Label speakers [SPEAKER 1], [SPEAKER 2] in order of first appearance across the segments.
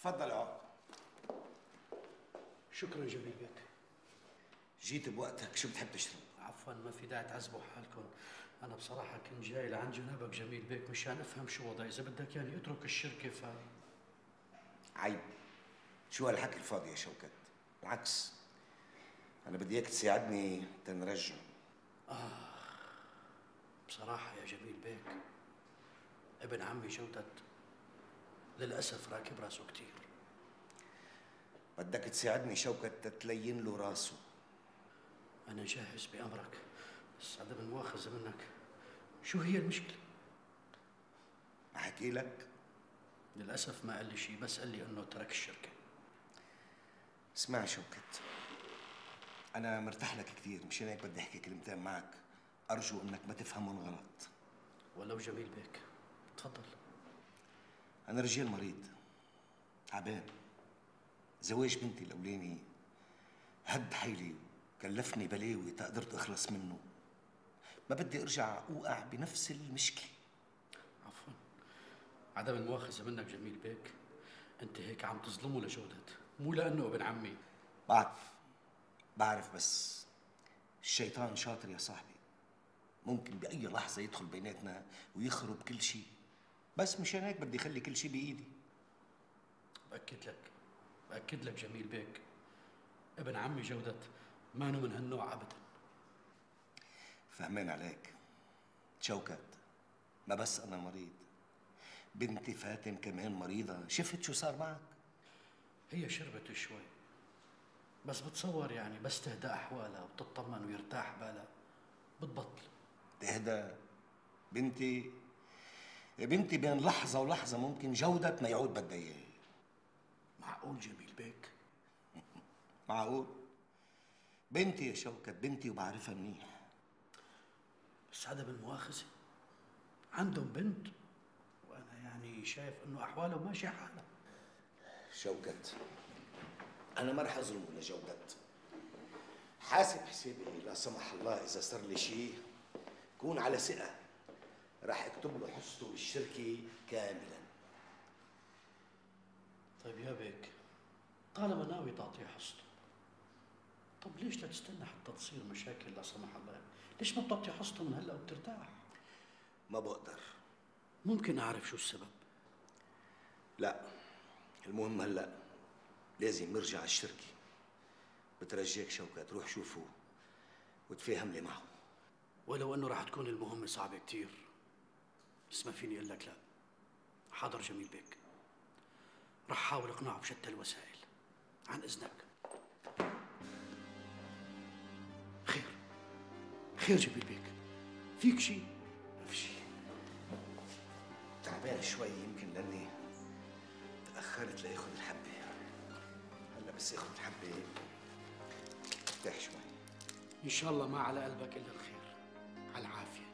[SPEAKER 1] تفضل اقعد.
[SPEAKER 2] شكرا جميل بك.
[SPEAKER 1] جيت بوقتك، شو بتحب تشرب؟
[SPEAKER 2] عفوا، ما في داعي تعذبوا حالكم. انا بصراحه كنت جاي لعند جنابك جميل بك مشان افهم شو وضعي، اذا بدك يعني اترك الشركه
[SPEAKER 1] عيب، شو هالحكي الفاضي يا شوكت؟ بالعكس، انا بدي اياك تساعدني تنرجع.
[SPEAKER 2] بصراحه يا جميل بك، ابن عمي جودة للاسف راكب راسه كتير.
[SPEAKER 1] بدك تساعدني شوكت تتلين له راسه.
[SPEAKER 2] انا جاهز بامرك، بس عدم المؤاخذه منك، شو هي المشكله؟
[SPEAKER 1] احكي لك؟
[SPEAKER 2] للاسف ما قال لي شيء، بس قال لي انه ترك الشركه.
[SPEAKER 1] اسمع شوكت، انا مرتاح لك كثير، مشان هيك بدي احكي كلمتين معك، ارجو انك ما تفهمهم غلط.
[SPEAKER 2] ولو جميل بك، تفضل.
[SPEAKER 1] انا رجال مريض تعبان، زواج بنتي الاولاني هد حيلي وكلفني بلاوي تقدرت اخلص منه. ما بدي ارجع اوقع بنفس المشكله.
[SPEAKER 2] عفوا، عدم المؤاخذه منك جميل بك، انت هيك عم تظلمه لجودة، مو لانه ابن عمي.
[SPEAKER 1] بعرف بس الشيطان شاطر يا صاحبي، ممكن بأي لحظة يدخل بيناتنا ويخرب كل شيء، بس مشان هيك بدي خلي كل شيء بإيدي.
[SPEAKER 2] بأكد لك، بأكد لك جميل بيك، ابن عمي جودة مانو من هالنوع أبدا.
[SPEAKER 1] فهمان عليك شوكت، ما بس أنا مريض، بنتي فاتن كمان مريضة، شفت شو صار معك؟
[SPEAKER 2] هي شربت شوي، بس بتصور يعني بس تهدى أحوالها وتطمن ويرتاح بالها بتبطل.
[SPEAKER 1] تهدى؟ بنتي بنتي بين لحظة ولحظة ممكن جودة ما يعود بدها إياه.
[SPEAKER 2] معقول جميل بيك؟
[SPEAKER 1] معقول؟ بنتي يا شوكت بنتي وبعرفها منيح.
[SPEAKER 2] بس عدم المؤاخذة عندهم بنت، وأنا يعني شايف إنه أحواله ماشية حالها.
[SPEAKER 1] شوكت، أنا ما رح أظلمه لجودة، حاسب حسابي لا سمح الله إذا صار لي شيء كون على ثقة، رح أكتب له حصته بالشركة كاملا.
[SPEAKER 2] طيب يا بيك، طالما ناوي تعطيه حصته، طب ليش لا تستنى حتى تصير مشاكل لا سمح الله؟ ليش ما بتعطي حصته من هلا وبترتاح؟
[SPEAKER 1] ما بقدر.
[SPEAKER 2] ممكن أعرف شو السبب؟
[SPEAKER 1] لا، المهم هلا لازم نرجع على الشركة. بترجاك شوكت روح شوفه وتفاهم لي معه.
[SPEAKER 2] ولو انه راح تكون المهمة صعبة كتير، بس ما فيني اقول لك لا. حاضر جميل بيك، راح احاول اقنعه بشتى الوسائل. عن اذنك. خير، خير جميل بيك، فيك شيء؟
[SPEAKER 1] ما في شيء، تعبان شوي يمكن لاني تأخرت لآخذ الحبة. هلا بس آخذ الحبة ارتاح شوي.
[SPEAKER 2] ان شاء الله ما على قلبك الا الخير، على العافية.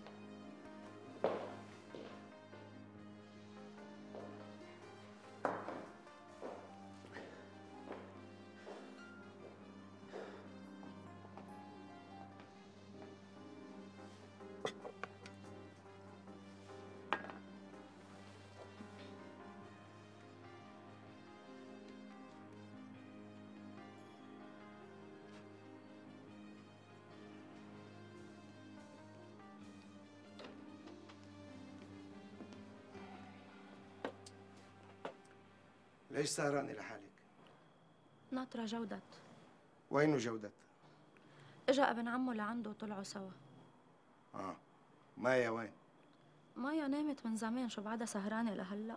[SPEAKER 1] ليش سهرانة لحالك؟
[SPEAKER 3] ناطرة جودة.
[SPEAKER 1] وينه جودة؟
[SPEAKER 3] اجا ابن عمه لعنده وطلعوا سوا.
[SPEAKER 1] مايا وين؟
[SPEAKER 3] مايا نامت من زمان، شو بعدها سهرانة لهلا؟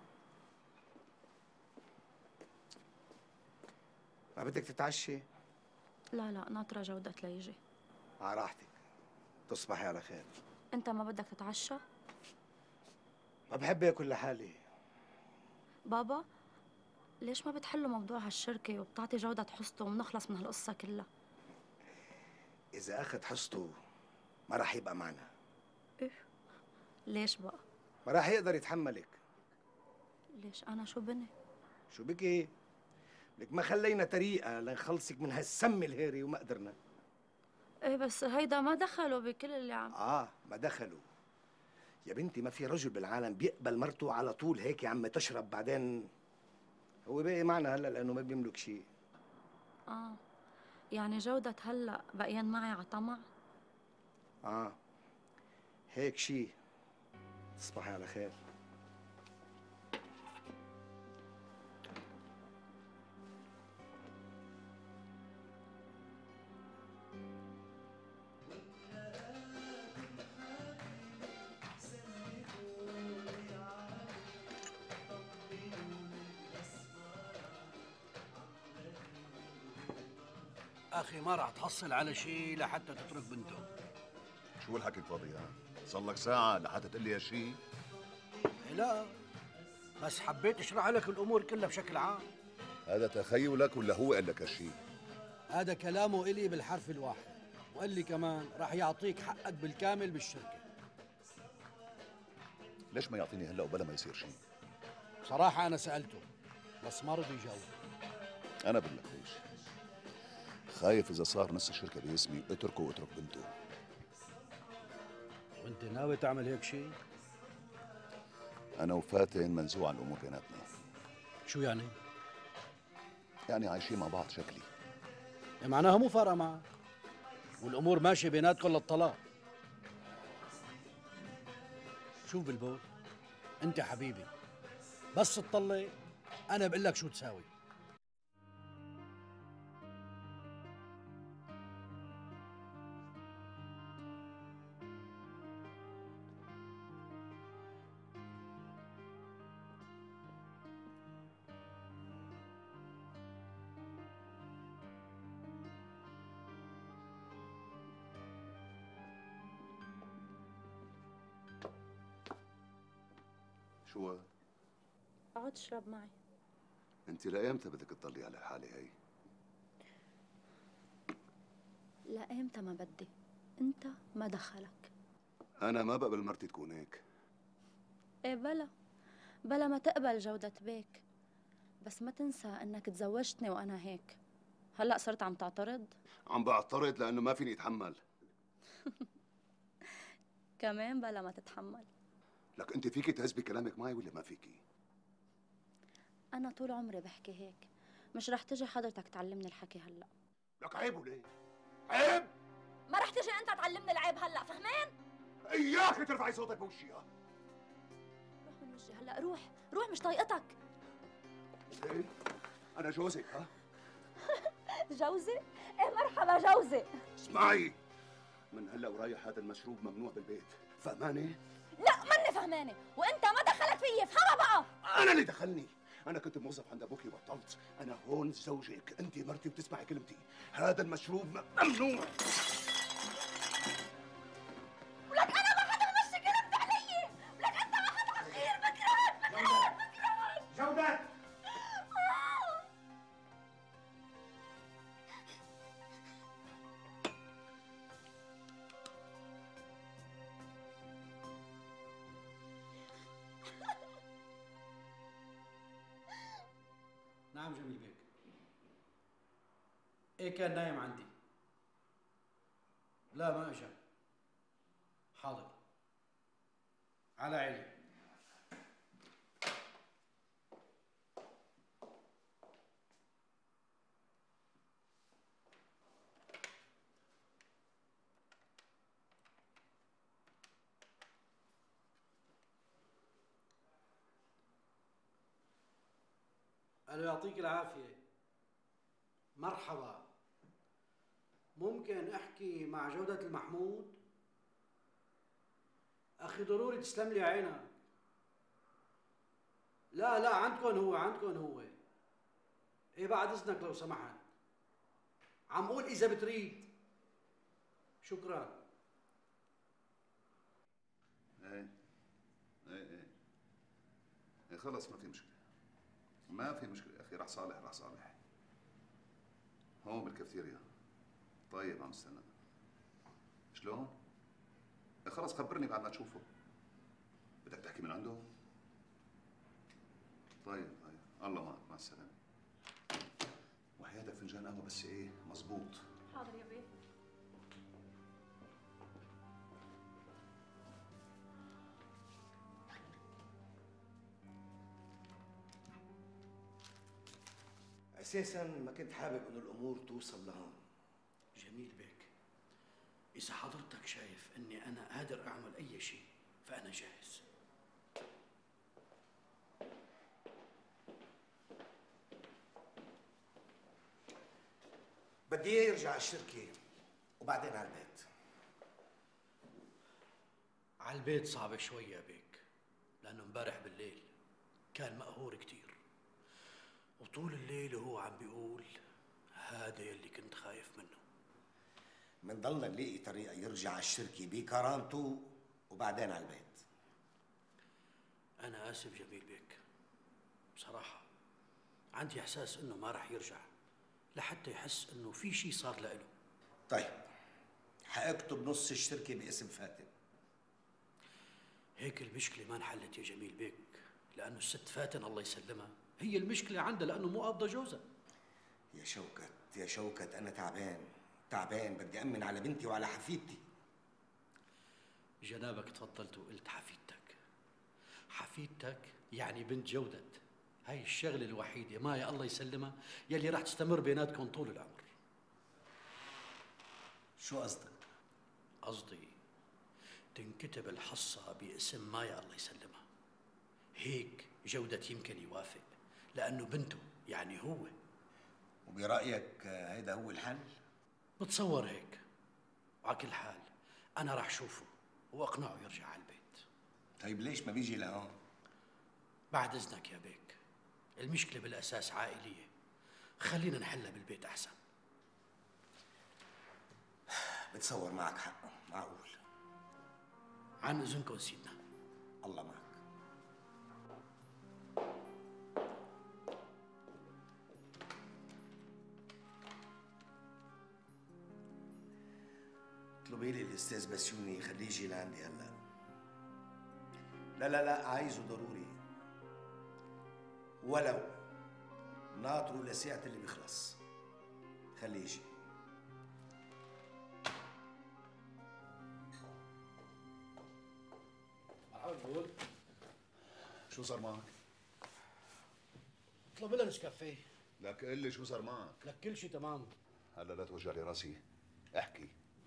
[SPEAKER 1] ما بدك تتعشي؟
[SPEAKER 3] لا لا، ناطرة جودة ليجي.
[SPEAKER 1] على راحتك، تصبحي على خير.
[SPEAKER 3] انت ما بدك تتعشى؟
[SPEAKER 1] ما بحب اكل لحالي.
[SPEAKER 3] بابا، ليش ما بتحلوا موضوع هالشركة وبتعطي جودة حصته وبنخلص من هالقصة كلها؟
[SPEAKER 1] إذا أخذ حصته ما راح يبقى معنا.
[SPEAKER 3] ايه؟ ليش بقى؟
[SPEAKER 1] ما راح يقدر يتحملك.
[SPEAKER 3] ليش أنا شو بني؟
[SPEAKER 1] شو بكي؟ لك ما خلينا طريقة لنخلصك من هالسم الهيري وما قدرنا.
[SPEAKER 3] ايه بس هيدا ما دخلوا بكل اللي عم.
[SPEAKER 1] ما دخلوا يا بنتي، ما في رجل بالعالم بيقبل مرته على طول هيك يا عم تشرب بعدين. هو باقي معنا هلا لانه ما بيملك شيء.
[SPEAKER 3] اه، يعني جودة هلا بقيان معي على طمع؟
[SPEAKER 1] اه هيك شيء. تصبحي على خير.
[SPEAKER 2] اخي ما راح تحصل على شيء لحتى تترك بنته.
[SPEAKER 4] شو الحكي الفاضي صار لك ساعة لحتى تقول لي هالشي؟
[SPEAKER 2] لا، بس حبيت اشرح لك الامور كلها بشكل عام.
[SPEAKER 4] هذا تخيلك ولا هو قال لك هالشي؟
[SPEAKER 2] هذا كلامه إلي بالحرف الواحد، وقال لي كمان راح يعطيك حقك بالكامل بالشركة.
[SPEAKER 4] ليش ما يعطيني هلا وبلا ما يصير شي؟
[SPEAKER 2] بصراحة أنا سألته بس ما رضي يجاوب.
[SPEAKER 4] أنا بقول لك ليش؟ خايف إذا صار نص الشركة باسمي اتركه واترك بنته.
[SPEAKER 2] وأنت ناوي تعمل هيك شيء؟
[SPEAKER 4] أنا وفاتن منزوع عن الأمور بيناتنا.
[SPEAKER 2] شو يعني؟
[SPEAKER 4] يعني عايشين مع بعض شكلي.
[SPEAKER 2] معناها مو فارقة معك والأمور ماشية بيناتكم للطلاق. شوف بالبول، أنت حبيبي بس تطلق أنا بقول لك شو تساوي.
[SPEAKER 4] شو؟
[SPEAKER 3] اقعد اشرب معي.
[SPEAKER 4] أنت لأيمتى بدك تضلي على الحالة هي؟
[SPEAKER 3] لأيمتى ما بدي، انت ما دخلك.
[SPEAKER 4] أنا ما بقبل مرتي تكون هيك.
[SPEAKER 3] ايه بلا ما تقبل جودة بيك، بس ما تنسى انك تزوجتني وانا هيك. هلأ صرت عم تعترض؟
[SPEAKER 4] عم بعترض لأنه ما فيني أتحمل.
[SPEAKER 3] كمان بلا ما تتحمل.
[SPEAKER 4] لك أنت فيكي تهزبي كلامك معي ولا ما فيكي؟
[SPEAKER 3] أنا طول عمري بحكي هيك، مش رح تجي حضرتك تعلمني الحكي هلأ.
[SPEAKER 4] لك عيب وليه؟ عيب؟
[SPEAKER 3] ما رح تجي أنت تعلمني العيب هلأ، فهمان؟
[SPEAKER 4] إياك ترفعي صوتك بوشي.
[SPEAKER 3] روح من وجهي هلأ، روح مش طايقتك.
[SPEAKER 4] زين أنا جوزك
[SPEAKER 3] جوزي؟ إيه مرحبا جوزي.
[SPEAKER 4] اسمعي، من هلا ورايح هذا المشروب ممنوع بالبيت، فهماني؟
[SPEAKER 3] لا ماني فهمانة، وأنت ما دخلك فيي، افهمها بقى.
[SPEAKER 4] أنا اللي دخلني، أنا كنت موظف عند أبوكي وبطلت، أنا هون زوجك، أنت مرتي وبتسمعي كلمتي، هذا المشروب ممنوع.
[SPEAKER 3] ولك أنا ما حدا بمشي كلمتي علي، ولك أنت ما حدا عصير، بكرهك.
[SPEAKER 1] جودة
[SPEAKER 2] نعم جميل بيك. إيه كان نايم عندي. لا ما اجى. حاضر على عيني. ألو يعطيك العافية. مرحبا، ممكن أحكي مع جودة المحمود؟ أخي ضروري تسلم لي عينك. لا عندكم هو. إيه بعد إذنك لو سمحت. عم قول إذا بتريد. شكرا.
[SPEAKER 4] إيه خلص ما في مشكلة، ما في مشكلة يا أخي، راح صالح هون بالكافتيريا. طيب عم استنى. شلون؟ خلص خبرني بعد ما تشوفه. بدك تحكي من عنده؟ طيب الله معك، مع السلامة. وحياتك فنجان قهوة بس إيه مظبوط.
[SPEAKER 3] حاضر يا بيه.
[SPEAKER 1] اساسا ما كنت حابب انه الامور توصل لهون.
[SPEAKER 2] جميل بيك، إذا حضرتك شايف إني أنا قادر أعمل أي شيء فأنا جاهز.
[SPEAKER 1] بدي اياه يرجع على الشركه وبعدين على البيت.
[SPEAKER 2] على البيت صعبة شوية يا بيك، لأنه امبارح بالليل كان مقهور كتير، وطول الليل وهو عم بيقول هذا يلي كنت خايف منه.
[SPEAKER 1] منضلنا نلاقي طريقه يرجع على الشركه بكرامته وبعدين على البيت.
[SPEAKER 2] أنا آسف جميل بيك، بصراحة عندي إحساس إنه ما رح يرجع لحتى يحس إنه في شيء صار له.
[SPEAKER 1] طيب حاكتب نص الشركه باسم فاتن.
[SPEAKER 2] هيك المشكلة ما انحلت يا جميل بيك، لأنه الست فاتن الله يسلمها هي المشكلة عندها، لأنه مو قابضة جوزها.
[SPEAKER 1] يا شوكت يا شوكت، انا تعبان بدي امن على بنتي وعلى حفيدتي.
[SPEAKER 2] جنابك تفضلت وقلت حفيدتك. حفيدتك يعني بنت جودة، هاي الشغلة الوحيدة ما يا الله يسلمها يلي راح تستمر بيناتكم طول العمر.
[SPEAKER 1] شو قصدك؟
[SPEAKER 2] قصدي تنكتب الحصة باسم مايا الله يسلمها، هيك جودة يمكن يوافق لأنه بنته يعني هو.
[SPEAKER 1] وبرايك هيدا هو الحل؟
[SPEAKER 2] بتصور هيك. وعلى كل حال أنا راح شوفه وأقنعه يرجع على البيت.
[SPEAKER 1] طيب ليش ما بيجي لهون؟
[SPEAKER 2] بعد إذنك يا بيك، المشكلة بالأساس عائلية، خلينا نحلها بالبيت أحسن.
[SPEAKER 1] بتصور معك حق، معقول.
[SPEAKER 2] عن إذنكم سيدنا.
[SPEAKER 1] الله معك. اطلبي لي الاستاذ بسيوني خليه يجي لعندي هلا. لا عايزه ضروري، ولو ناطره لساعة اللي بيخلص. خليه يجي.
[SPEAKER 2] معقول
[SPEAKER 4] شو صار معك؟
[SPEAKER 2] اطلب لنا نسكافيه.
[SPEAKER 4] لك قل لي شو صار معك؟
[SPEAKER 2] لك كل شيء تمام.
[SPEAKER 4] هلا لا توجع لي راسي، احكي.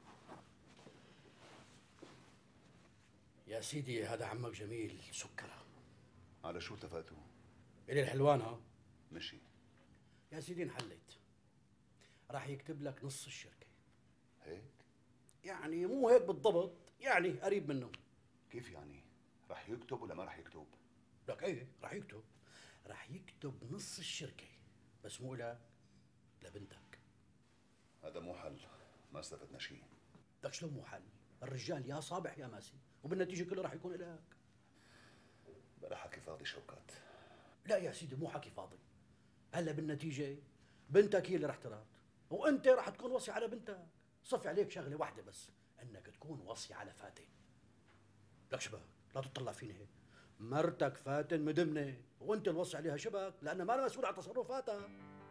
[SPEAKER 2] يا سيدي هذا عمك جميل سكرة.
[SPEAKER 4] على شو اتفقتوا؟
[SPEAKER 2] إلي الحلوان ها؟
[SPEAKER 4] مشي.
[SPEAKER 2] يا سيدي انحليت، راح يكتب لك نص الشركة.
[SPEAKER 4] هيك؟
[SPEAKER 2] يعني مو هيك بالضبط، يعني قريب منه.
[SPEAKER 4] كيف يعني؟ رح يكتب ولا ما رح يكتب؟
[SPEAKER 2] لك ايه راح يكتب. راح يكتب نص الشركة، بس مو لك، لبنتك.
[SPEAKER 4] هذا مو حل، ما استفدنا شيء.
[SPEAKER 2] لك شلون مو حل؟ الرجال يا صابح يا ماسي، وبالنتيجة كله راح يكون لك.
[SPEAKER 4] بلا حكي فاضي شوكات.
[SPEAKER 2] لا يا سيدي مو حكي فاضي. هلا بالنتيجة بنتك هي اللي راح ترات، وانت راح تكون وصي على بنتك. صفي عليك شغلة واحدة بس، انك تكون وصي على فاتن. لك شبك لا تطلع فيني هيك، مرتك فاتن مدمنة وانت الوصي عليها شبك، لأنها ما أنا مسؤول عن تصرفاتها.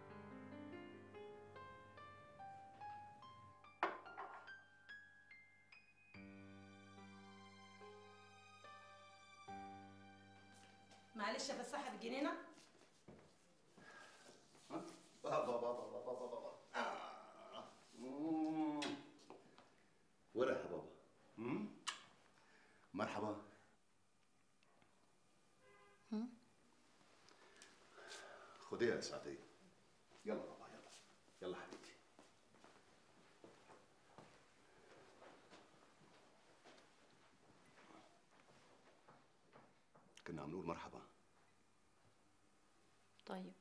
[SPEAKER 5] معلش بس صاحب الجنينه.
[SPEAKER 4] بابا ولا يا بابا. مرحبا. خديها يا سعدية. يلا بابا يلا حبيبتي. كنا عم نقول مرحبا.
[SPEAKER 3] طيب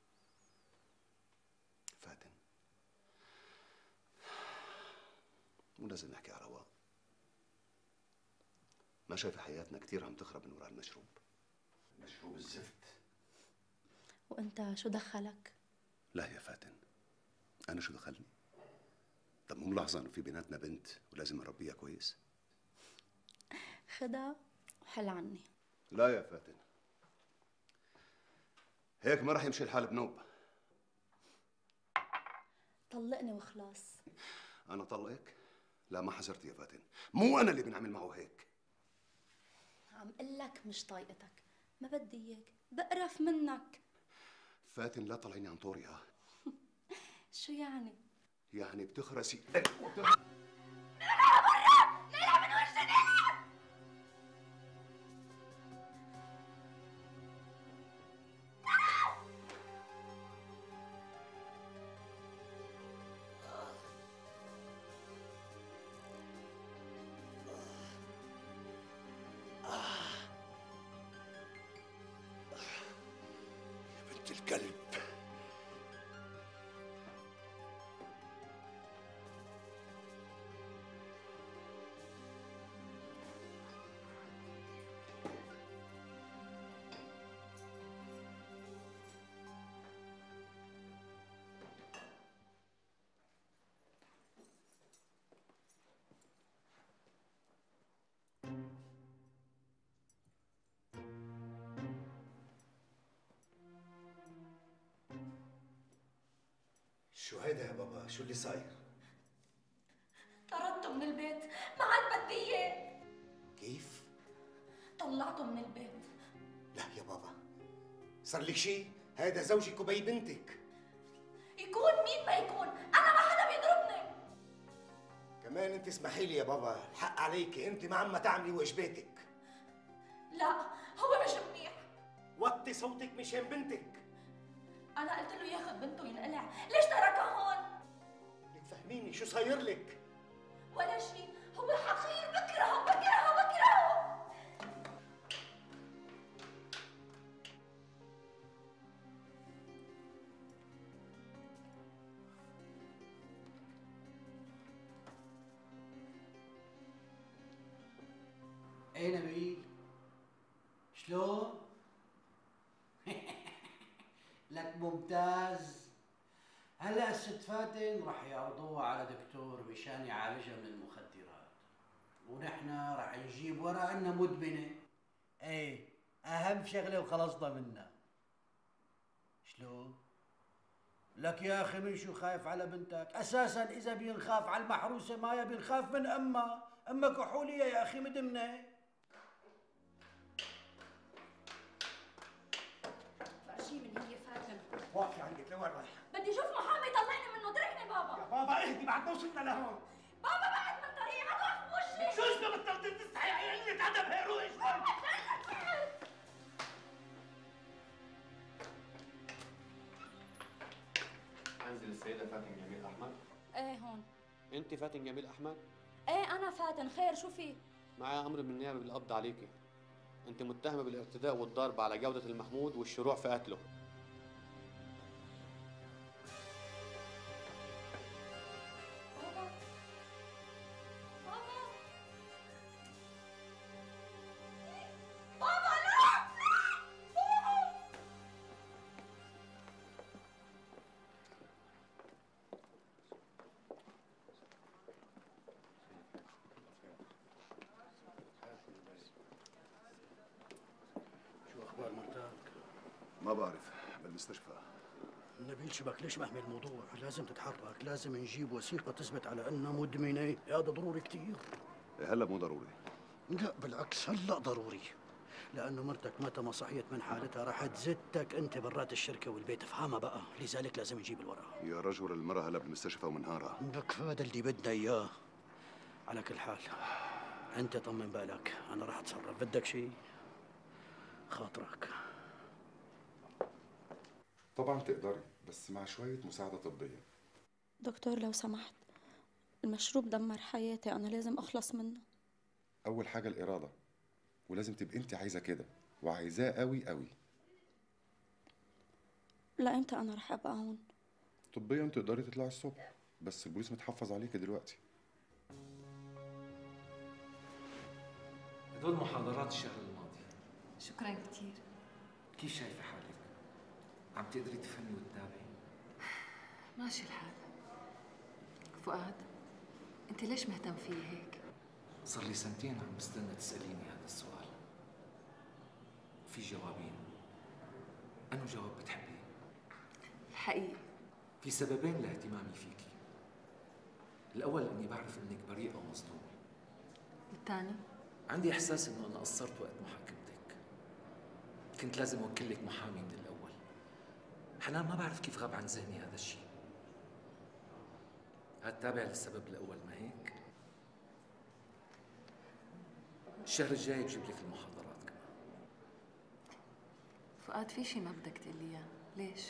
[SPEAKER 4] فاتن، مو لازم نحكي على رواق. ما شايفة حياتنا كتير عم تخرب من وراء المشروب الزفت.
[SPEAKER 3] وانت شو دخلك؟
[SPEAKER 4] لا يا فاتن، أنا شو دخلني؟ طب مو ملاحظة إنه في بيناتنا بنت ولازم أربيها كويس؟
[SPEAKER 3] خدها وحل عني.
[SPEAKER 4] لا يا فاتن، هيك ما رح يمشي الحال بنوب.
[SPEAKER 3] طلقني وخلاص.
[SPEAKER 4] أنا طلقك؟ لا ما حذرت يا فاتن، مو أنا اللي بنعمل معه هيك.
[SPEAKER 3] عم قلك مش طايقتك، ما بدي اياك، بقرف منك.
[SPEAKER 4] فاتن لا طلعيني عن طوري.
[SPEAKER 3] شو يعني؟
[SPEAKER 4] يعني بتخرسي
[SPEAKER 1] بنت الكلب. شو هيدا يا بابا؟ شو اللي صاير؟
[SPEAKER 3] طردته من البيت، ما عاد بدي اياه.
[SPEAKER 1] كيف؟
[SPEAKER 3] طلعته من البيت.
[SPEAKER 1] لا يا بابا، صار لك شيء؟ هذا زوجك وبي بنتك.
[SPEAKER 3] يكون مين ما يكون، انا ما حدا بيضربني.
[SPEAKER 1] كمان انت اسمحي لي يا بابا، الحق عليك، انت ما عم تعملي واجباتك.
[SPEAKER 3] لا، هو مش منيح.
[SPEAKER 1] وطي صوتك مشان بنتك.
[SPEAKER 3] انا قلت له ياخذ بنته وينقلع، ليش تركها هون؟
[SPEAKER 1] بدك تفهميني شو صاير لك؟
[SPEAKER 3] ولا شيء، هو حقير، بكرهه بكرهه بكرهه.
[SPEAKER 2] ايه نبيل؟ شلون؟ لك ممتاز. هلا الست فاتن رح يعرضوها على دكتور مشان يعالجها من المخدرات، ونحن رح نجيب ورا انها مدمنه. ايه، اهم شغله وخلصنا منها. شلون؟ لك يا اخي من شو خايف على بنتك؟ اساسا اذا بينخاف على المحروسه مايا بينخاف من امها كحوليه يا اخي مدمنه.
[SPEAKER 3] فرجيه من هي فاتن.
[SPEAKER 1] واقفي عندك لوين رايحه؟
[SPEAKER 3] بدي اشوف محامي يطلعني منه، اتركني بابا.
[SPEAKER 1] يا بابا اهدي، بعد ما وصلنا لهون.
[SPEAKER 3] بابا بعد من طريقي، ما توقف بوشي.
[SPEAKER 1] شو اسمه بطلت تستحي؟ قلة ادب هي، روحي شوي.
[SPEAKER 6] انزل السيدة فاتن جميل أحمد.
[SPEAKER 3] ايه هون.
[SPEAKER 6] أنت فاتن جميل أحمد؟
[SPEAKER 3] ايه انا فاتن، خير شو في؟
[SPEAKER 6] معي أمر من النيابة بالقبض عليكي. أنت متهمة بالاعتداء والضرب على جودة المحمود والشروع في قتله.
[SPEAKER 3] بابا بابا بابا لا بابا.
[SPEAKER 2] شو اخبار مرتك؟
[SPEAKER 4] ما بعرف، بالمستشفى.
[SPEAKER 2] نبيل شبك ليش مهمل الموضوع؟ لازم تتحرك، لازم نجيب وثيقة تثبت على أنها مدمنة، هذا ضروري كتير.
[SPEAKER 4] هلا مو ضروري.
[SPEAKER 2] لا بالعكس، هلا ضروري، لأنه مرتك متى ما صحيت من حالتها راح تزتك أنت برات الشركة والبيت، افهمها بقى، لذلك لازم نجيب الورقة.
[SPEAKER 4] يا رجل، المرة هلا بالمستشفى ومنهارها.
[SPEAKER 2] لك هذا اللي بدنا إياه. على كل حال أنت طمن بالك، أنا راح أتصرف، بدك شيء؟ خاطرك.
[SPEAKER 7] طبعا تقدري، بس مع شوية مساعدة طبية.
[SPEAKER 3] دكتور لو سمحت، المشروب دمر حياتي، أنا لازم أخلص منه.
[SPEAKER 7] أول حاجة الإرادة، ولازم تبقي أنت عايزة كده، وعايزاه قوي قوي.
[SPEAKER 3] لإمتى أنا رح أبقى هون؟
[SPEAKER 7] طبيا تقدري تطلعي الصبح، بس البوليس متحفظ عليكي دلوقتي.
[SPEAKER 8] هدول محاضرات الشهر الماضي.
[SPEAKER 9] شكرا كثير.
[SPEAKER 8] كيف شايفة حالك؟ عم تقدري تفهمي وتتابعي؟
[SPEAKER 9] ماشي الحال. فؤاد، انت ليش مهتم فيي هيك؟
[SPEAKER 8] صار لي سنتين عم بستنى تسأليني هذا السؤال. في جوابين. أنو جواب بتحبيه؟
[SPEAKER 9] الحقيقي
[SPEAKER 8] في سببين لاهتمامي فيكي. الأول إني بعرف إنك بريئة ومظلومة.
[SPEAKER 9] والثاني؟
[SPEAKER 8] عندي إحساس إنه أنا قصرت وقت محاكمتك. كنت لازم أوكل لك محامي من الأول. حنان، ما بعرف كيف غاب عن ذهني هذا الشيء. هاد تابع للسبب الأول ما هيك؟ الشهر الجاي بجيب لك المحاضرات كمان.
[SPEAKER 9] فؤاد في شي ما بدك تقول لي اياه، ليش؟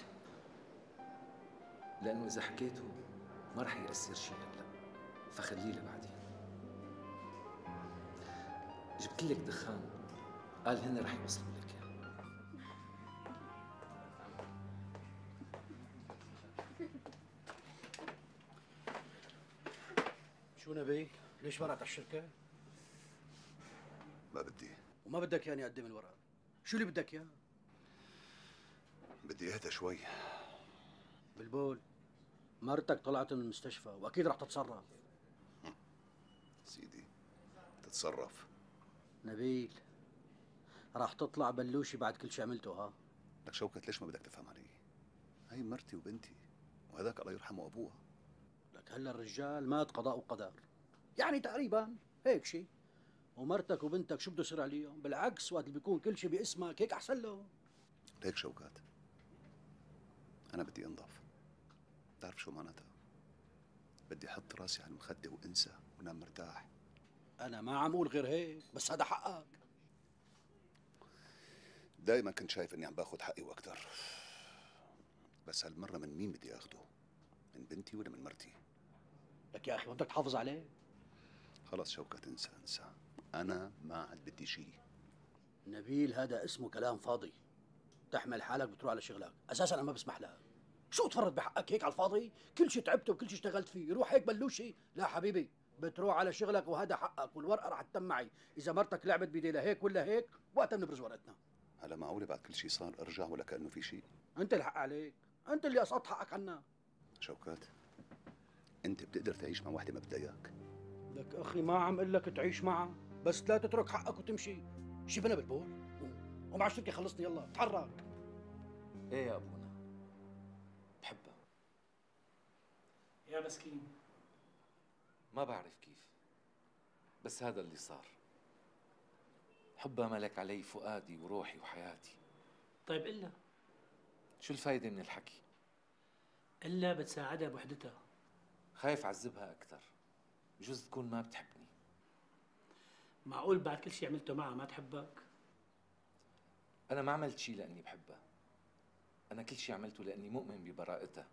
[SPEAKER 8] لأنه إذا حكيته ما رح يأثر شي هلا، فخليه لبعدين. جبت لك دخان، قال هن رح يوصلوا لك اياه.
[SPEAKER 2] شو نبي؟ ليش مرقت على الشركة؟
[SPEAKER 4] ما بدي.
[SPEAKER 2] وما بدك يعني اقدم الورق؟ شو اللي بدك اياه؟
[SPEAKER 4] بدي اهدى شوي.
[SPEAKER 2] بلبول، مرتك طلعت من المستشفى واكيد رح تتصرف.
[SPEAKER 4] سيدي تتصرف.
[SPEAKER 2] نبيل، راح تطلع بلوشي بعد كل شي عملته. ها
[SPEAKER 4] لك شوكت، ليش ما بدك تفهم علي؟ هاي مرتي وبنتي، وهذاك الله يرحمه ابوها.
[SPEAKER 2] لك هلا الرجال مات قضاء وقدر، يعني تقريبا هيك شيء. ومرتك وبنتك شو بده يصير عليهم؟ بالعكس، وقت اللي بيكون كل شيء باسمك هيك احسن لهم.
[SPEAKER 4] ليك شوكات، انا بدي انضف. بتعرف شو معناتها؟ بدي احط راسي على المخده وانسى ونام مرتاح.
[SPEAKER 2] انا ما عم اقول غير هيك، بس هذا حقك.
[SPEAKER 4] دايما كنت شايف اني عم باخذ حقي واكثر، بس هالمره من مين بدي اخذه؟ من بنتي ولا من مرتي؟
[SPEAKER 2] لك يا اخي بدك تحافظ عليه.
[SPEAKER 4] خلص شوكت، انسى انسى، انا ما عاد بدي شيء.
[SPEAKER 2] نبيل، هذا اسمه كلام فاضي. تحمل حالك بتروح على شغلك، اساسا انا ما بسمح لها. شو تفرط بحقك هيك على الفاضي؟ كل شيء تعبته وكل شيء اشتغلت فيه يروح هيك بلوشي؟ لا حبيبي، بتروح على شغلك وهذا حقك، والورقه رح تتم معي. اذا مرتك لعبت بيدي لهيك ولا هيك وقتها بنبرز ورقتنا.
[SPEAKER 4] هلا معقوله بعد كل شيء صار ارجع ولا كانه في شيء؟
[SPEAKER 2] انت الحق عليك، انت اللي اسقطت حقك عنا.
[SPEAKER 4] شوكات، انت بتقدر تعيش مع وحده ما بدها اياك؟
[SPEAKER 2] لك اخي ما عم اقول لك تعيش معها، بس لا تترك حقك وتمشي. شوف انا بالبول ومع الشركه خلصني، يلا تحرك.
[SPEAKER 8] ايه يا ابونا، بحبها.
[SPEAKER 10] يا مسكين.
[SPEAKER 8] ما بعرف كيف، بس هذا اللي صار. حبها ملك علي فؤادي وروحي وحياتي.
[SPEAKER 10] طيب إلا
[SPEAKER 8] شو الفايدة من الحكي؟
[SPEAKER 10] إلا بتساعدها بوحدتها.
[SPEAKER 8] خايف عذبها أكثر، بجوز تكون ما بتحبني.
[SPEAKER 10] معقول بعد كل شيء عملته معها ما تحبك؟
[SPEAKER 8] أنا ما عملت شيء لأني بحبها، أنا كل شيء عملته لأني مؤمن ببراءتها،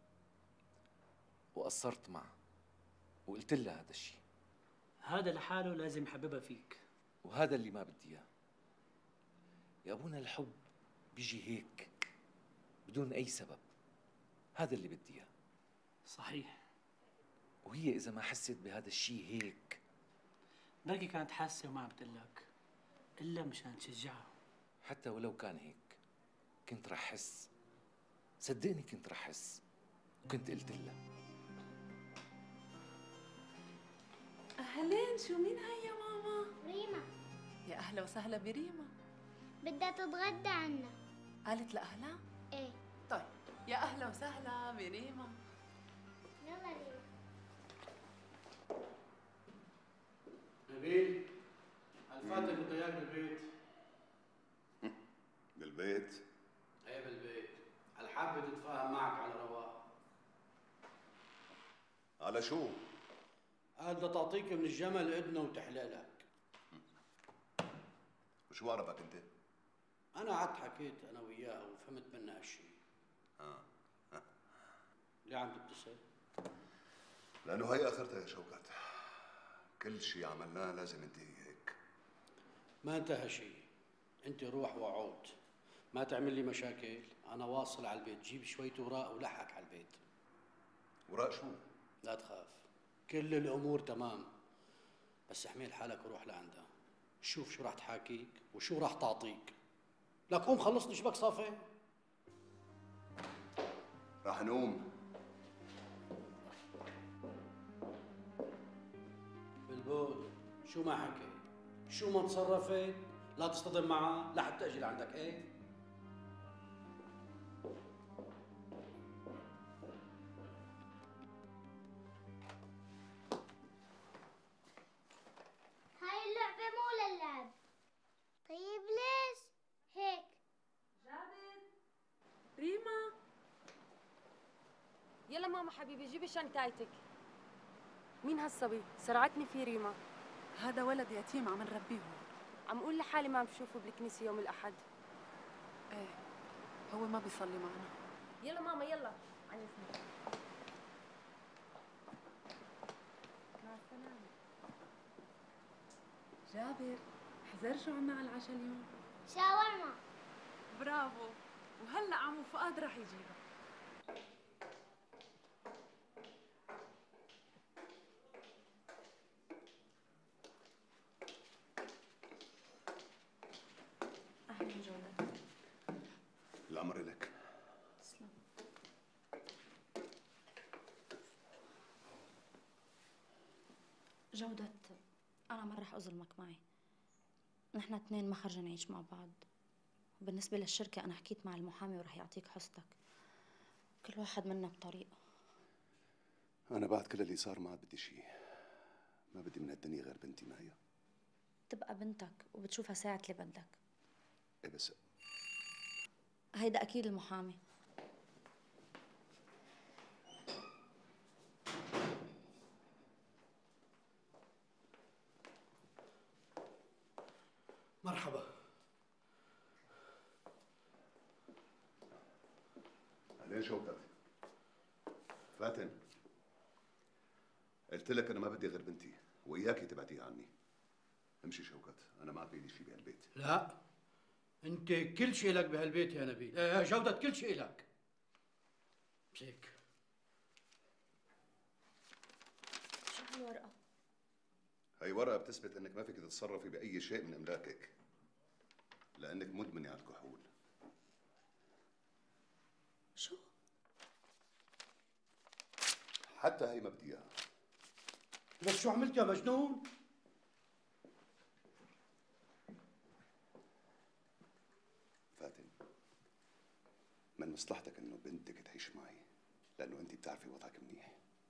[SPEAKER 8] وقصرت معها وقلت لها هذا الشيء.
[SPEAKER 10] هذا لحاله لازم يحببها فيك،
[SPEAKER 8] وهذا اللي ما بدي إياه. يا أبونا الحب بيجي هيك بدون أي سبب، هذا اللي بدي إياه.
[SPEAKER 10] صحيح.
[SPEAKER 8] وهي إذا ما حست بهذا الشيء هيك،
[SPEAKER 10] بركي كانت حاسة وما عم تقلك، إلا مشان تشجعها.
[SPEAKER 8] حتى ولو كان هيك كنت رح حس، صدقني كنت رح حس، وكنت قلت لها.
[SPEAKER 9] أهلين، شو مين هي يا ماما؟
[SPEAKER 11] ريما.
[SPEAKER 9] يا أهلا وسهلا بريما.
[SPEAKER 11] بدها تتغدى عنا.
[SPEAKER 9] قالت لأهلها؟
[SPEAKER 11] ايه.
[SPEAKER 9] طيب يا أهلا وسهلا بريما.
[SPEAKER 11] يلا ريما.
[SPEAKER 2] نبيل، الفاتن بده اياك بالبيت.
[SPEAKER 4] بالبيت؟
[SPEAKER 2] ايه بالبيت، الحاب بده يتفاهم معك على رواق.
[SPEAKER 4] على شو؟
[SPEAKER 2] قال بدها تعطيك من الجمل اذنه وتحلالك.
[SPEAKER 4] وشو قربك انت؟
[SPEAKER 2] انا قعدت حكيت انا وياها وفهمت منها هالشيء. ليه عم تبتسم؟
[SPEAKER 4] لانه هي اخرتها يا شوكت، كل شيء عملناه لازم ينتهي هيك.
[SPEAKER 2] ما انتهى شيء، انت روح وعود، ما تعمل لي مشاكل. انا واصل على البيت، جيب شوية اوراق ولحق على البيت.
[SPEAKER 4] وراق شو؟
[SPEAKER 2] لا تخاف، كل الامور تمام، بس احمل حالك وروح لعندها، شوف شو راح تحاكيك وشو راح تعطيك. لك قوم خلصني، شبك صافي؟
[SPEAKER 4] راح نقوم.
[SPEAKER 2] بالبول، شو ما حكي، شو ما تصرفت، لا تصطدم معها لحتى اجي لعندك. ايه
[SPEAKER 11] هاي اللعبة مو للعب. طيب ليش هيك؟
[SPEAKER 9] جابر، ريما.
[SPEAKER 12] يلا ماما حبيبي جيبي شنطتك. مين هالصبي؟ سرعتني في ريما.
[SPEAKER 9] هذا ولد يتيم عم نربيه.
[SPEAKER 12] عم قول لحالي ما عم بشوفه بالكنيسة يوم الأحد.
[SPEAKER 9] ايه هو ما بيصلي معنا.
[SPEAKER 12] يلا ماما يلا. عن إذنك. مع السلامة.
[SPEAKER 9] جابر حذر شو عنا على العشاء اليوم؟
[SPEAKER 11] شاورما.
[SPEAKER 9] برافو، وهلا عمو فؤاد رح يجيبها.
[SPEAKER 3] أهلا جودة.
[SPEAKER 4] الأمر لك.
[SPEAKER 3] تسلم. جودة، أنا ما رح أظلمك معي. نحن اثنين ما خرجنا نعيش مع بعض. وبالنسبة للشركة أنا حكيت مع المحامي ورح يعطيك حصتك. كل واحد منا بطريقة.
[SPEAKER 4] أنا بعد كل اللي صار ما عاد بدي شيء. ما بدي من هالدنيا غير بنتي مايا.
[SPEAKER 3] تبقى بنتك وبتشوفها ساعة اللي بدك.
[SPEAKER 4] إيه بس
[SPEAKER 3] هيدا أكيد المحامي.
[SPEAKER 2] مرحبا.
[SPEAKER 4] أهلين شوكت. فاتن، قلت لك أنا ما بدي غير بنتي وإياكي تبعديها عني. امشي شوكت، أنا ما بإيدي شيء بهالبيت.
[SPEAKER 2] لا، انت كل شيء لك بهالبيت يا نبيل. جودة كل شيء لك. امسك.
[SPEAKER 3] شو هالورقة؟
[SPEAKER 4] هي ورقة بتثبت إنك ما فيك تتصرفي بأي شيء من أملاكك لأنك مدمنة على الكحول.
[SPEAKER 3] شو؟
[SPEAKER 4] حتى هي ما بدي إياها.
[SPEAKER 2] بس شو عملت يا مجنون؟
[SPEAKER 4] فاتن، من مصلحتك إنه بنتك تعيش معي لأنه أنت بتعرفي وضعك منيح.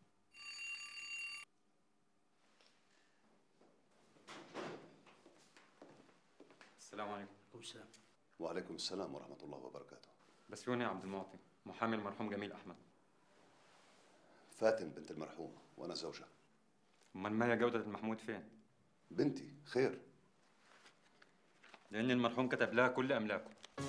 [SPEAKER 13] السلام عليكم.
[SPEAKER 2] وعليكم السلام.
[SPEAKER 4] وعليكم السلام ورحمة الله وبركاته.
[SPEAKER 13] بسيوني عبد المعطي، محامي المرحوم جميل أحمد.
[SPEAKER 4] فاتن بنت المرحوم وأنا زوجها.
[SPEAKER 13] أمال مايا جودة المحمود فين؟
[SPEAKER 4] بنتي خير.
[SPEAKER 13] لأن المرحوم كتب لها كل أملاكه.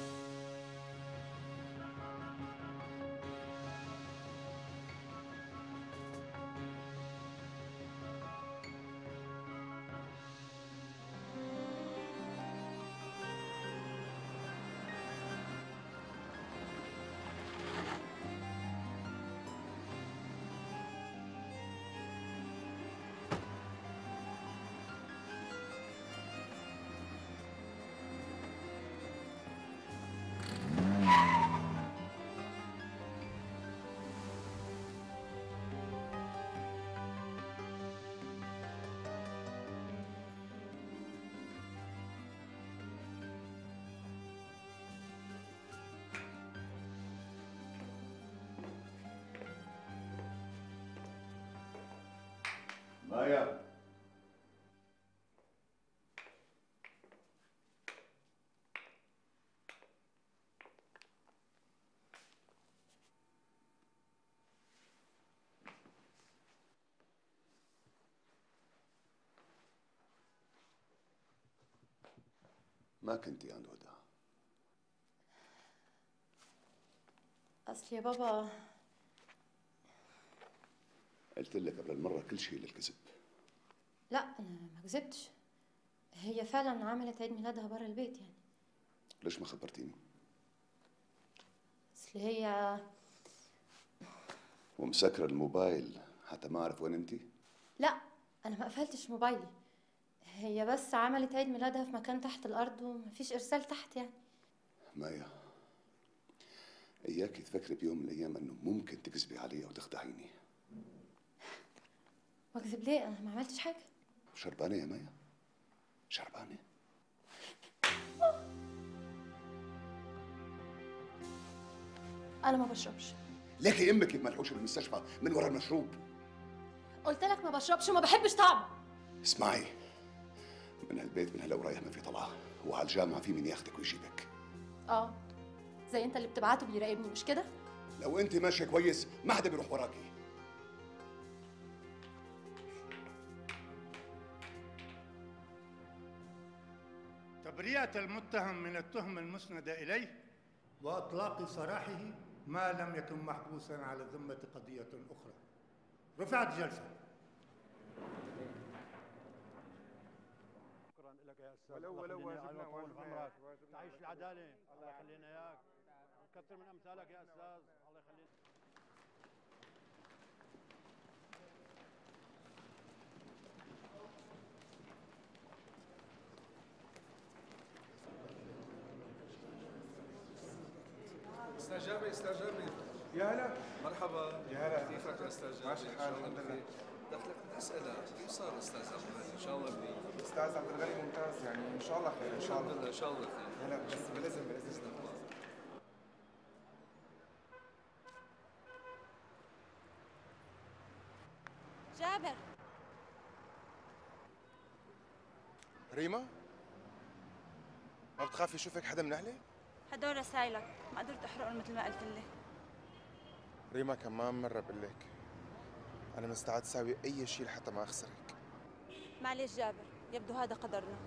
[SPEAKER 4] مايا، ما كنتي عند هدى.
[SPEAKER 3] أصل يا بابا
[SPEAKER 4] قلت لك قبل المرة كل شيء للكذب.
[SPEAKER 3] لا، أنا ما كذبتش. هي فعلا عملت عيد ميلادها برا البيت يعني.
[SPEAKER 4] ليش ما خبرتيني؟
[SPEAKER 3] أصل هي
[SPEAKER 4] ومسكرة الموبايل حتى ما أعرف وين أنتي؟
[SPEAKER 3] لا، أنا ما قفلتش موبايلي. هي بس عملت عيد ميلادها في مكان تحت الأرض ومفيش إرسال تحت يعني.
[SPEAKER 4] مايا، إياكي تفكري بيوم من الأيام إنه ممكن تكذبي علي أو تخدعيني.
[SPEAKER 3] واكذب ليه؟ أنا ما عملتش حاجة.
[SPEAKER 4] شربانة يا مايا؟ شربانة؟
[SPEAKER 3] أنا ما بشربش.
[SPEAKER 4] ليكي أمك ملحوشة بالمستشفى من ورا المشروب.
[SPEAKER 3] قلت لك ما بشربش وما بحبش طعمه.
[SPEAKER 4] اسمعي، من هالبيت من هلا ورايح ما في طلعة، وعلى الجامعة في مين ياخدك ويجيبك.
[SPEAKER 3] زي أنت اللي بتبعته بيراقبني مش كده؟
[SPEAKER 4] لو أنت ماشية كويس ما حدا بيروح وراكي.
[SPEAKER 14] تبرئة المتهم من التهم المسندة إليه وإطلاق سراحه ما لم يكن محبوسا على ذمة قضية أخرى. رفعت الجلسة.
[SPEAKER 2] شكرا لك يا استاذ. ولو واجبنا وعمرك تعيش العداله. الله يخلينا اياك، كثر من امثالك يا استاذ. الله يخلينا.
[SPEAKER 15] استاذ جابر، استاذ جابر،
[SPEAKER 16] يا هلا.
[SPEAKER 15] مرحبا.
[SPEAKER 16] يا هلا.
[SPEAKER 15] كيفك يا استاذ جابر؟
[SPEAKER 16] ماشي الحال الحمد لله.
[SPEAKER 15] دخلك بدي اسالك كيف صار استاذ عبد الغني؟ ان شاء الله منيح.
[SPEAKER 16] استاذ عبد الغني ممتاز، يعني ان شاء الله خير ان شاء الله.
[SPEAKER 15] الحمد لله ان شاء الله خير.
[SPEAKER 16] هلا بس بلازم
[SPEAKER 12] جابر.
[SPEAKER 16] ريما، ما بتخافي يشوفك حدا من اهلك؟
[SPEAKER 12] هدول رسايلك، ما قدرت احرقهم مثل ما قلت لي.
[SPEAKER 16] ريما كمان مرة بقول لك أنا مستعد ساوي أي شيء لحتى ما أخسرك.
[SPEAKER 12] معلش جابر، يبدو هذا قدرنا.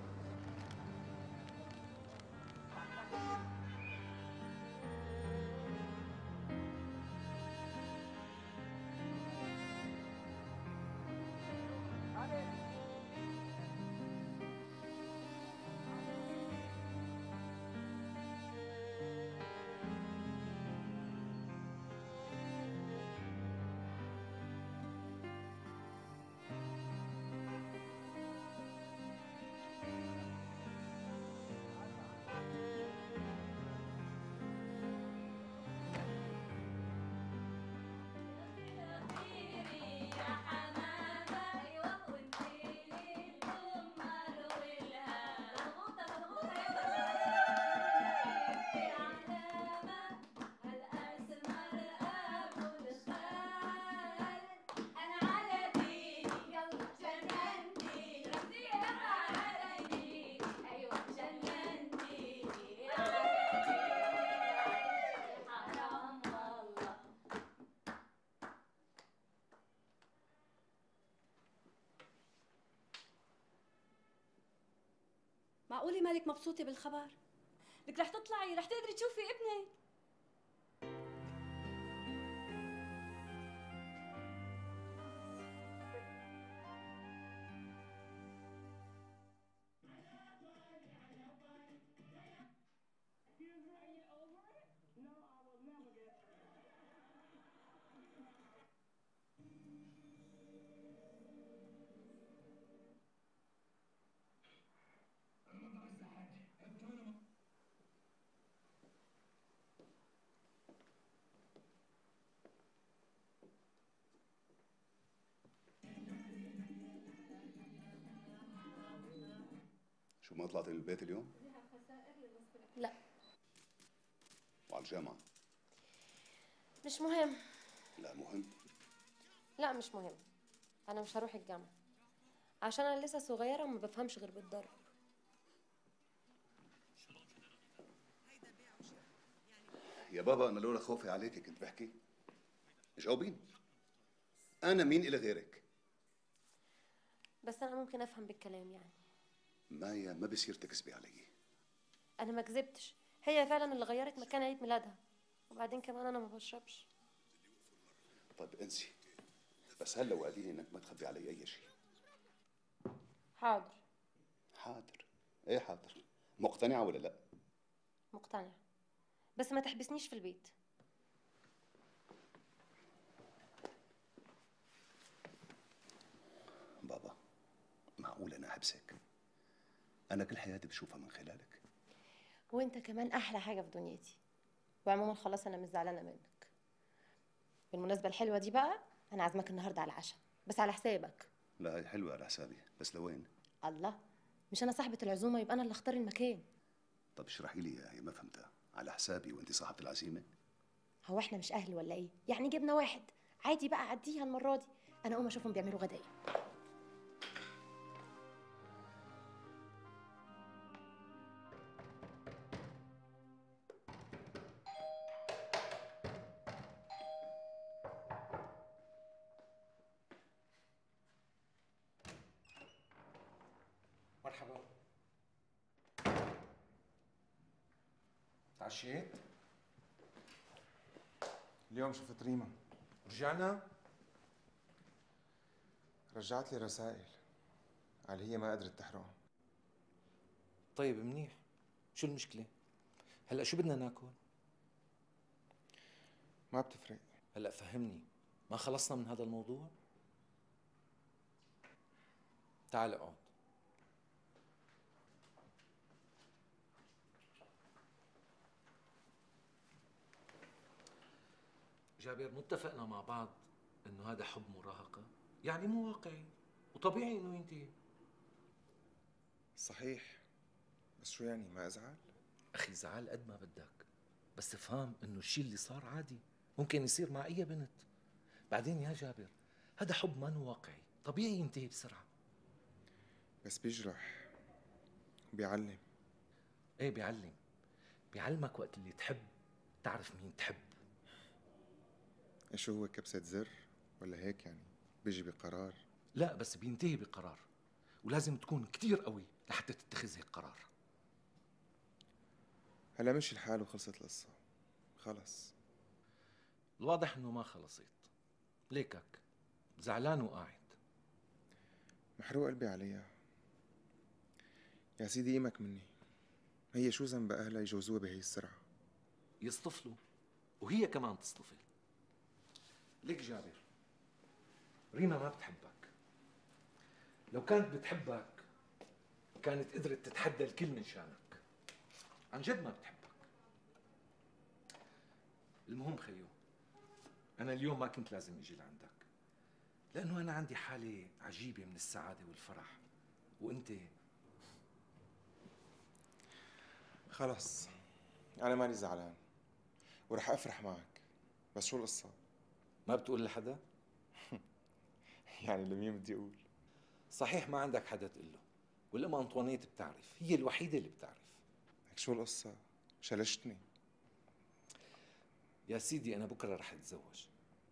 [SPEAKER 17] معقولة مالك مبسوطة بالخبر؟ لك رح تطلعي، رح تقدري تشوفي ابنك.
[SPEAKER 4] شو ما طلعتي من البيت اليوم؟
[SPEAKER 12] لا
[SPEAKER 4] وعلى الجامعة؟
[SPEAKER 12] مش مهم.
[SPEAKER 4] لا مهم.
[SPEAKER 12] لا مش مهم، انا مش هروح الجامعة عشان انا لسه صغيرة وما بفهمش غير بالضرب.
[SPEAKER 4] يا بابا أنا لولا خوفي عليك كنت بحكي. جاوبيني، أنا مين إلى غيرك؟
[SPEAKER 12] بس انا ممكن افهم بالكلام يعني.
[SPEAKER 4] مايا ما بصير تكذبي علي.
[SPEAKER 12] انا ما كذبتش، هي فعلا اللي غيرت مكان عيد ميلادها، وبعدين كمان انا ما بشربش.
[SPEAKER 4] طيب انسي، بس هلا وعديني انك ما تخبي علي اي شيء.
[SPEAKER 12] حاضر.
[SPEAKER 4] حاضر؟ ايه حاضر؟ مقتنعة ولا لا؟
[SPEAKER 12] مقتنعة، بس ما تحبسنيش في البيت.
[SPEAKER 4] بابا معقول انا احبسك؟ انا كل حياتي بشوفها من خلالك.
[SPEAKER 12] وانت كمان احلى حاجة في دنيتي. وعموما خلاص انا مش زعلانة منك. بالمناسبة الحلوة دي بقى انا عازمك النهاردة على العشاء، بس على حسابك.
[SPEAKER 4] لا هي حلوة على حسابي، بس لوين؟
[SPEAKER 12] الله، مش انا صاحبة العزومة يبقى انا اللي اختار المكان.
[SPEAKER 4] طب اشرحي لي اياها، ما فهمتها. على حسابي وانت صاحبة العزيمة؟
[SPEAKER 12] هو احنا مش اهل ولا ايه؟ يعني جبنا واحد عادي بقى، عديها المرة دي. انا اقوم اشوفهم بيعملوا غدايا.
[SPEAKER 18] مرحبا.
[SPEAKER 16] تعشيت؟ اليوم شفت ريما. رجعنا؟ رجعت لي رسائل قال هي ما قدرت تحرقهم.
[SPEAKER 8] طيب منيح، شو المشكلة؟ هلا شو بدنا ناكل؟
[SPEAKER 16] ما بتفرق.
[SPEAKER 8] هلا فهمني، ما خلصنا من هذا الموضوع؟ تعال اقعد. جابر، متفقنا مع بعض انه هذا حب مراهقة، يعني مو واقعي وطبيعي انه ينتهي.
[SPEAKER 16] صحيح، بس شو يعني ما ازعل؟
[SPEAKER 8] اخي زعل قد ما بدك، بس افهم انه الشيء اللي صار عادي، ممكن يصير مع اي بنت. بعدين يا جابر، هذا حب ما هو واقعي، طبيعي ينتهي بسرعة.
[SPEAKER 16] بس بيجرح وبيعلم.
[SPEAKER 8] ايه بيعلم، بيعلمك وقت اللي تحب تعرف مين تحب.
[SPEAKER 16] شو هو كبسة زر ولا هيك يعني بيجي بقرار؟
[SPEAKER 8] لا بس بينتهي بقرار، ولازم تكون كتير قوي لحتى تتخذ هيك قرار.
[SPEAKER 16] هلا مشي الحال وخلصت القصة، خلص.
[SPEAKER 8] الواضح انه ما خلصت، ليكك زعلان وقاعد.
[SPEAKER 16] محروق قلبي عليها. يا سيدي قيمك مني، هي شو ذنب اهلها يجوزوها بهي السرعة؟
[SPEAKER 8] يصطفلوا وهي كمان تصطفل. ليك جابر، ريما ما بتحبك. لو كانت بتحبك كانت قدرت تتحدى الكل من شانك. عن جد ما بتحبك. المهم خيو، أنا اليوم ما كنت لازم أجي لعندك، لأنه أنا عندي حالة عجيبة من السعادة والفرح، وأنت
[SPEAKER 16] خلص أنا ماني زعلان ورح أفرح معك، بس شو القصة؟
[SPEAKER 8] ما بتقول لحدا؟
[SPEAKER 16] يعني لمين بدي أقول؟
[SPEAKER 8] صحيح ما عندك حدا تقول له، والأم أنطوانيت بتعرف، هي الوحيدة اللي بتعرف.
[SPEAKER 16] شو القصة؟ شلشتني.
[SPEAKER 8] يا سيدي أنا بكرة رح أتزوج.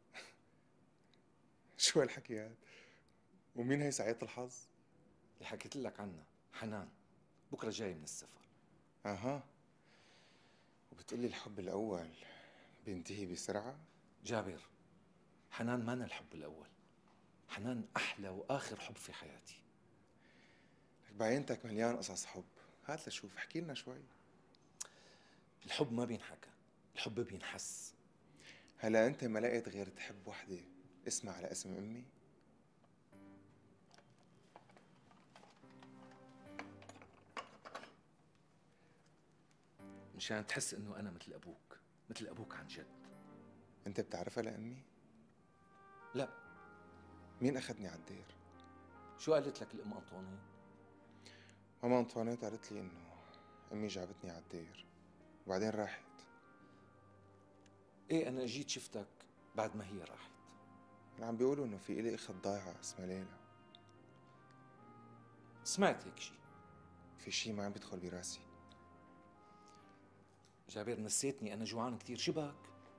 [SPEAKER 16] شو هالحكي هاد؟ ومين هي سعيدة الحظ؟
[SPEAKER 8] اللي حكيت لك عنها، حنان، بكرة جاي من السفر.
[SPEAKER 16] أها، وبتقلي الحب الأول بينتهي بسرعة؟
[SPEAKER 8] جابر، حنان مانا الحب الأول، حنان أحلى وآخر حب في حياتي.
[SPEAKER 16] لك بعينتك مليان قصص حب، هات لشوف، احكي لنا شوي.
[SPEAKER 8] الحب ما بينحكى، الحب بينحس.
[SPEAKER 16] هلا أنت ما لقيت غير تحب وحدة اسمها على اسم أمي؟
[SPEAKER 8] مشان تحس إنه أنا مثل أبوك، مثل أبوك عن جد.
[SPEAKER 16] أنت بتعرفها لأمي؟
[SPEAKER 8] لا.
[SPEAKER 16] مين أخذني على الدير؟
[SPEAKER 8] شو قالت لك الأم أنطوانيت؟
[SPEAKER 16] ماما أنطوانيت قالت لي إنه أمي جابتني على الدير وبعدين راحت.
[SPEAKER 8] إيه أنا جيت شفتك بعد ما هي راحت.
[SPEAKER 16] عم بيقولوا إنه في إلي أخت ضايعة اسمها ليلى.
[SPEAKER 8] سمعت هيك شيء.
[SPEAKER 16] في شيء ما عم بيدخل براسي.
[SPEAKER 8] جابر نسيتني، أنا جوعان كتير، شبك؟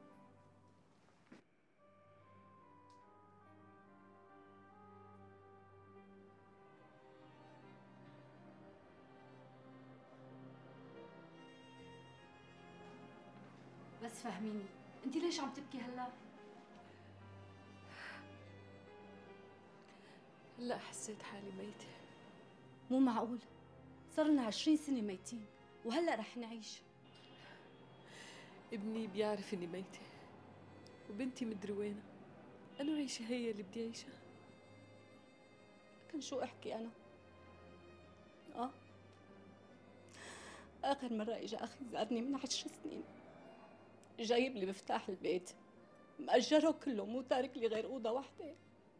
[SPEAKER 17] بس فهميني، انت ليش عم تبكي هلا؟
[SPEAKER 9] هلا حسيت حالي ميتة.
[SPEAKER 17] مو معقول، صار لنا 20 سنة ميتين وهلا رح نعيش.
[SPEAKER 9] ابني بيعرف اني ميتة وبنتي مدري وينها. أنا عايشة هي اللي بدي أعيشها.
[SPEAKER 17] لكن شو احكي انا؟ اخر مرة اجى اخي زارني من 10 سنين، جايب لي مفتاح البيت، مأجره كله، مو تارك لي غير أوضة واحدة.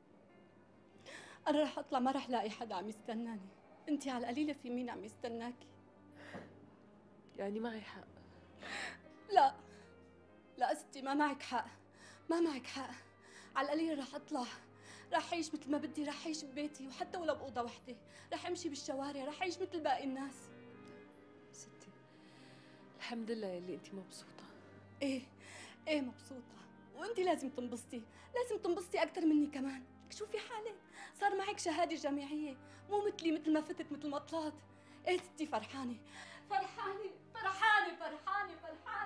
[SPEAKER 17] أنا رح أطلع ما رح لاقي حدا عم يستناني، أنتي على القليلة في مين عم يستناكي؟
[SPEAKER 9] يعني معي حق؟
[SPEAKER 17] لا لا ستي، ما معك حق، ما معك حق. على القليلة رح أطلع، رح أعيش مثل ما بدي، رح أعيش ببيتي وحتى ولو بأوضة واحدة، رح أمشي بالشوارع، رح أعيش مثل باقي الناس.
[SPEAKER 9] ستي الحمد لله يلي أنت مبسوطة.
[SPEAKER 17] ايه مبسوطة، وانتي لازم تنبسطي، لازم تنبسطي أكتر مني كمان. شوفي حالك، صار معك شهادة جامعية، مو مثلي مثل ما فتت مثل ما طلعت. ايه ستي فرحانة فرحانة فرحانة فرحانة فرحانة.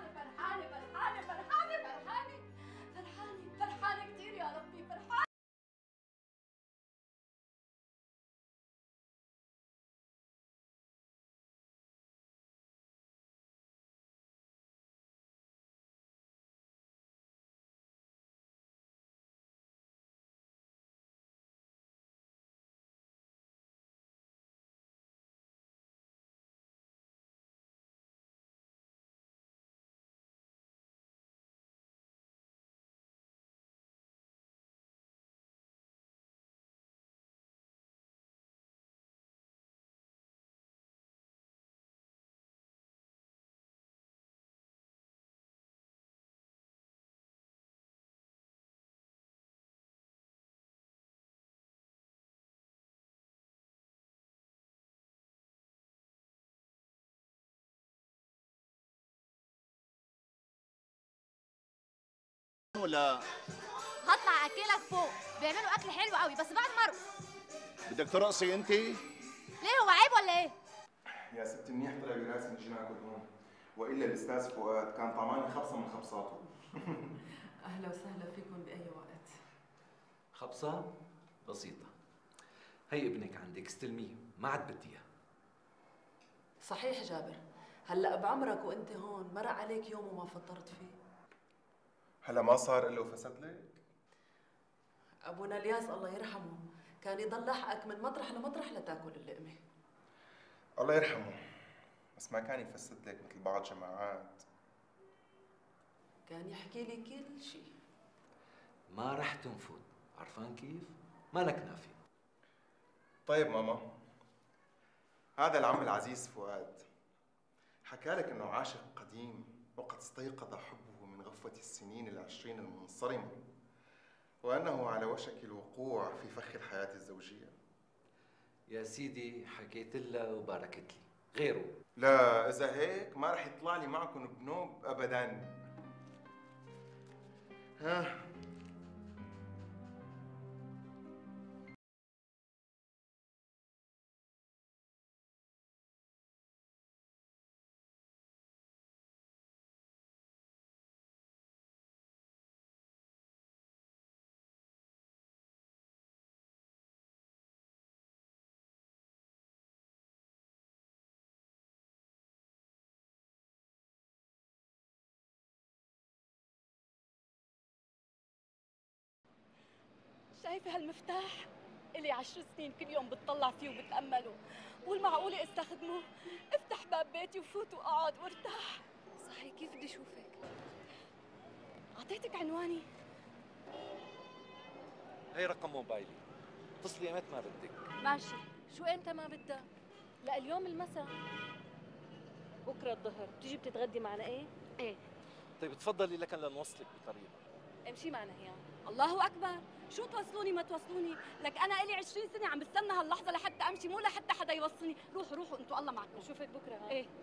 [SPEAKER 18] ولا؟
[SPEAKER 12] هطلع اكلك فوق، بيعملوا اكل حلو قوي بس بعد ما ارقص.
[SPEAKER 18] بدك ترقصي انت؟
[SPEAKER 12] ليه هو عيب ولا ايه؟
[SPEAKER 16] يا ست منيح طلع براسي نجي ناكل هون، والا الاستاذ فؤاد كان طعماني خبصه من خبصاته.
[SPEAKER 19] اهلا وسهلا فيكم باي وقت.
[SPEAKER 8] خبصة بسيطة. هي ابنك عندك استلميه، ما عاد بدي اياه.
[SPEAKER 19] صحيح جابر، هلا بعمرك وانت هون مرق عليك يوم وما فطرت فيه.
[SPEAKER 16] هلا ما صار الا وفسد لك؟
[SPEAKER 19] ابونا الياس الله يرحمه كان يضل لاحقك من مطرح لمطرح لتاكل اللقمه.
[SPEAKER 16] الله يرحمه، بس ما كان يفسد لك مثل بعض جماعات.
[SPEAKER 19] كان يحكي لي كل شيء.
[SPEAKER 8] ما رح تنفذ، عرفان كيف؟ مالك نافي.
[SPEAKER 16] طيب ماما، هذا العم العزيز فؤاد حكى لك انه عاشق قديم وقد استيقظ حبه من غفوة السنين العشرين المنصرمة، وأنه على وشك الوقوع في فخ الحياة الزوجية.
[SPEAKER 8] يا سيدي حكيت لها وباركت لي، غيره
[SPEAKER 16] لا، إذا هيك ما رح يطلع لي معكم بنوب أبداً. ها
[SPEAKER 17] شايفة هالمفتاح؟ إلي 10 سنين كل يوم بتطلع فيه وبتأمله، والمعقولة استخدمه؟ افتح باب بيتي وفوت وقعد وارتاح.
[SPEAKER 9] صحيح كيف بدي اشوفك؟
[SPEAKER 17] أعطيتك عنواني.
[SPEAKER 8] هي رقم موبايلي، اتصلي متى ما بدك.
[SPEAKER 17] ماشي، شو امتى ما بدك؟ لا اليوم المساء. بكره الظهر بتيجي بتتغدي معنا ايه؟ ايه.
[SPEAKER 8] طيب تفضلي لكن لنوصلك بطريقة.
[SPEAKER 17] امشي معنا هي. الله اكبر، شو توصلوني ما توصلوني؟ لك انا الي 20 سنه عم بستنى هاللحظه لحتى امشي، مو لحتى حدا يوصلني. روحوا انتوا الله معكم. بشوفك بكره. ها؟ ايه.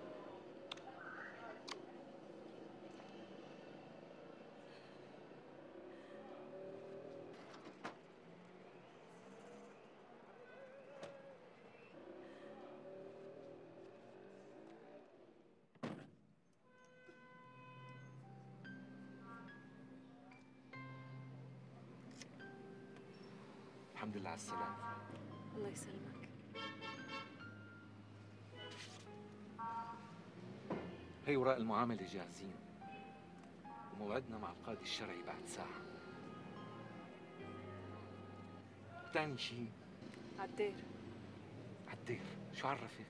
[SPEAKER 8] الحمد لله على السلامة.
[SPEAKER 9] الله يسلمك.
[SPEAKER 8] هي وراء المعاملة جاهزين، وموعدنا مع القاضي الشرعي بعد ساعة. وتاني شيء
[SPEAKER 9] عالدير.
[SPEAKER 8] عالدير، شو عرفك؟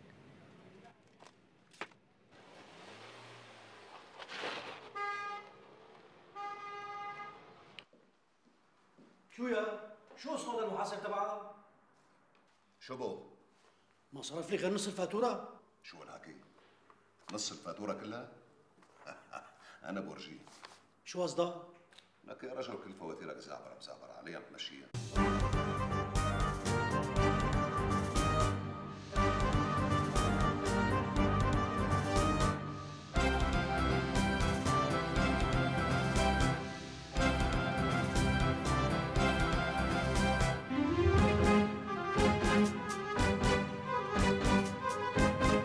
[SPEAKER 2] شو اسمه هذا المحاسب تبعها؟
[SPEAKER 4] شو بو؟
[SPEAKER 2] ما صرف لي غير نص الفاتورة؟
[SPEAKER 4] شو هالحكي؟ نص الفاتورة كلها؟ أنا بورجيه.
[SPEAKER 2] شو قصدك؟
[SPEAKER 4] لك يا رجل كل فواتيرك زعبرة مزعبرة عليها بتمشيها.